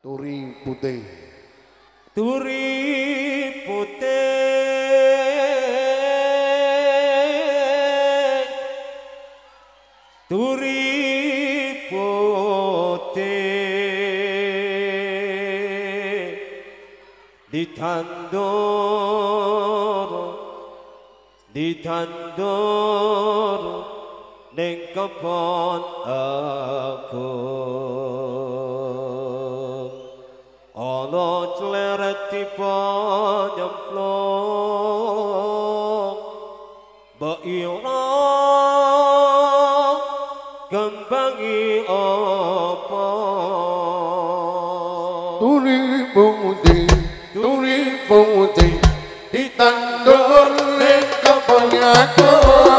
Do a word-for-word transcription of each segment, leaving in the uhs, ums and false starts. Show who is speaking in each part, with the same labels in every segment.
Speaker 1: Turi putih.
Speaker 2: Turi putih Turi putih ditandur ditandur ning kebon aku ana cleret tiba nyemplung mbok ira gembangi apa
Speaker 1: Turi putih, turi putih ditandur ning kebon aku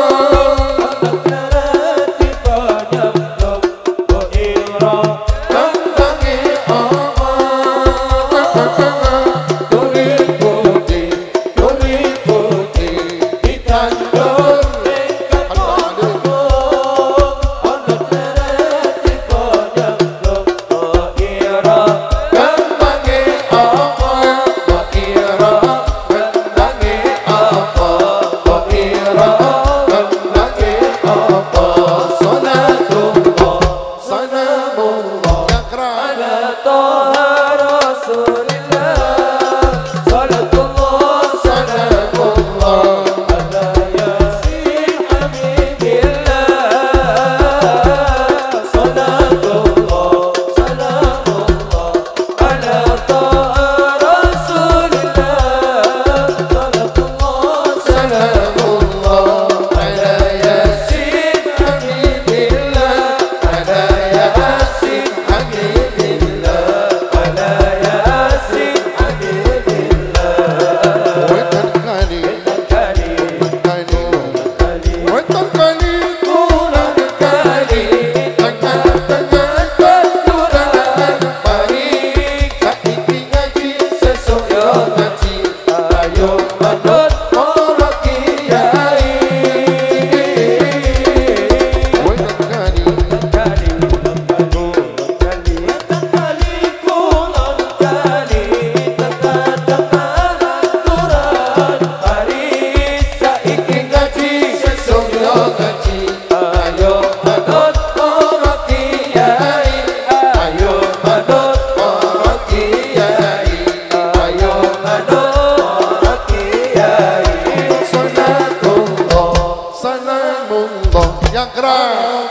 Speaker 1: yang keras.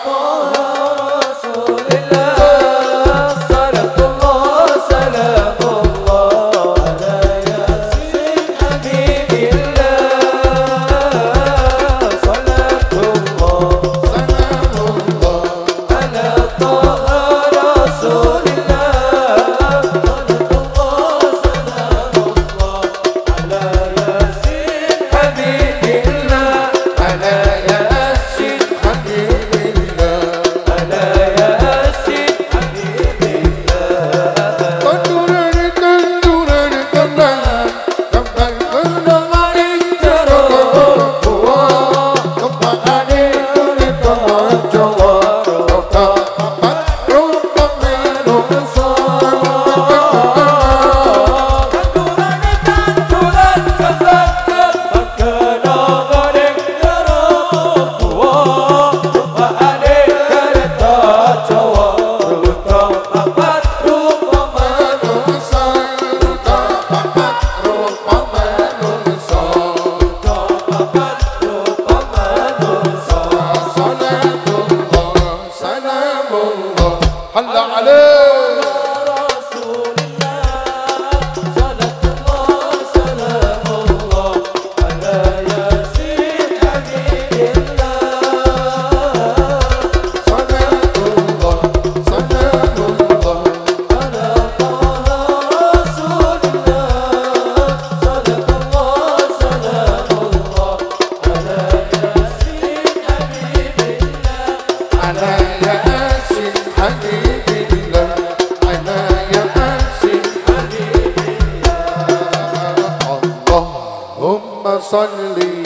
Speaker 1: Salli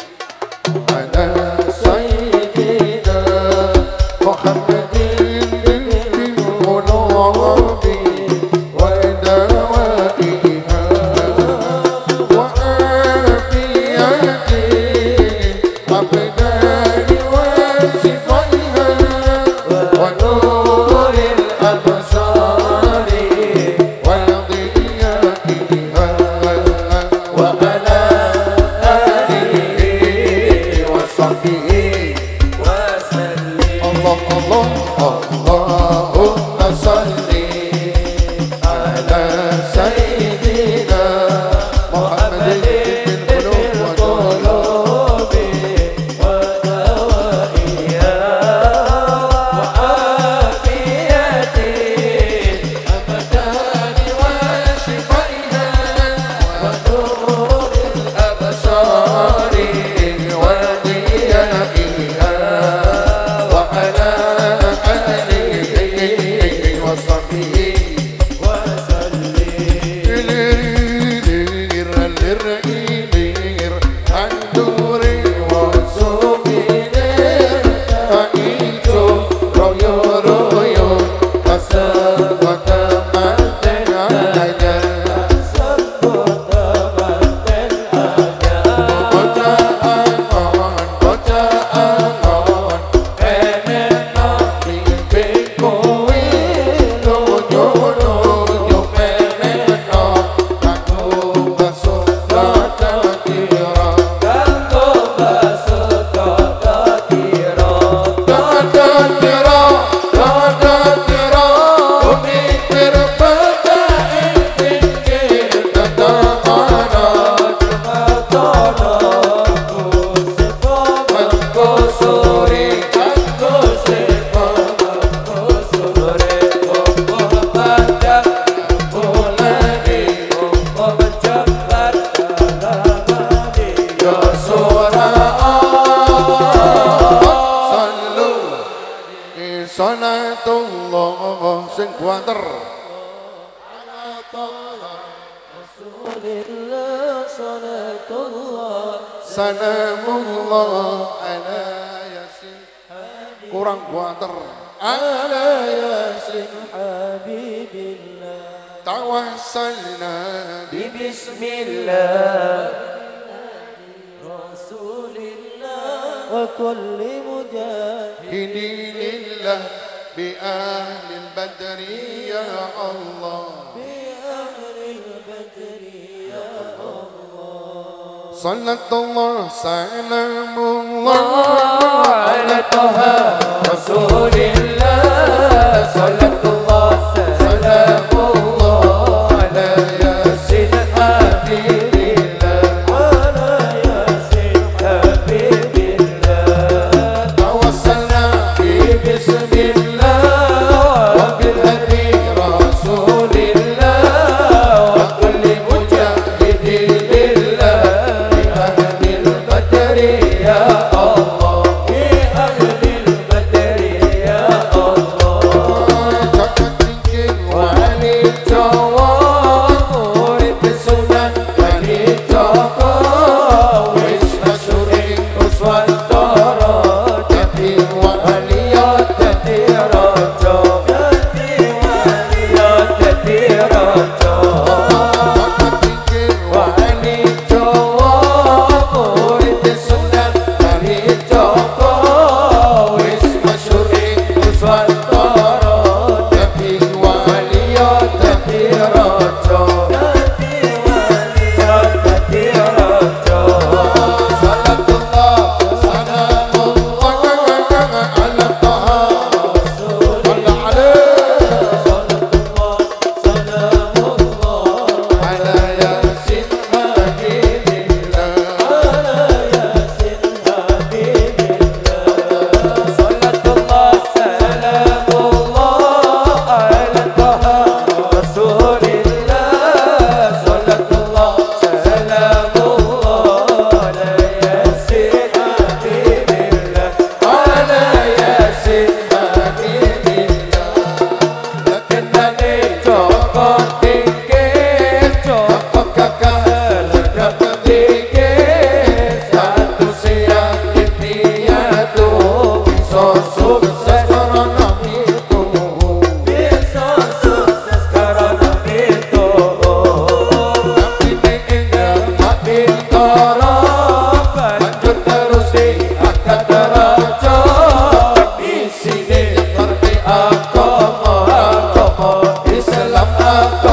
Speaker 1: ala sayyidina Muhammadin bil qulubi wa buanter.
Speaker 3: Rasulillah salatullah
Speaker 1: Salamullah ala yasin. Kurang buanter. Ala yasin
Speaker 3: habibillah
Speaker 1: tawassalna
Speaker 3: bi bismillah Rasulillah wa kulli mujahidin
Speaker 1: lillah bi ahlil badri ya Allah. Salatullah salamullah ala taha Rasulillah. Salatullah salamullah ala yasin habibillah.
Speaker 3: ala yasin habibillah
Speaker 1: Tawassalna bi bismillah wa bil hadi Rasulillah wa kulli mujahidin lillah bi ahlil badri ya Allah.
Speaker 3: bi ahlil badri ya Allah
Speaker 1: Jangan tinggi wali Jawa murid sunan wali Jawa wis masyhur ing Nuswantara dadi waliyat dadi raja.
Speaker 3: dadi waliyat dadi raja
Speaker 1: Jangan tinggi wali Jawa murid sunan wali Jawa wis masyhur ing Nuswantara dadi waliyat dadi raja.
Speaker 3: dadi waliyat dadi raja
Speaker 1: Salatullah salamullah ala taha wala
Speaker 3: salatullah
Speaker 1: ala yasin habibillah.
Speaker 3: salatullah salamullah ala taha Rasulillah. salatullah salamullah ala yasin habibillah.
Speaker 1: Ala yasin habibillah. Lakenane Joko tingkir Joko kakak dapat tingkir satu siang impiatu bisa sukses karena itu.
Speaker 3: Bisa sukses karena itu.
Speaker 1: Tapi tinggal tak bintara lanjut terus diangkat derajat. Di sini ngerti agama agama Islam agama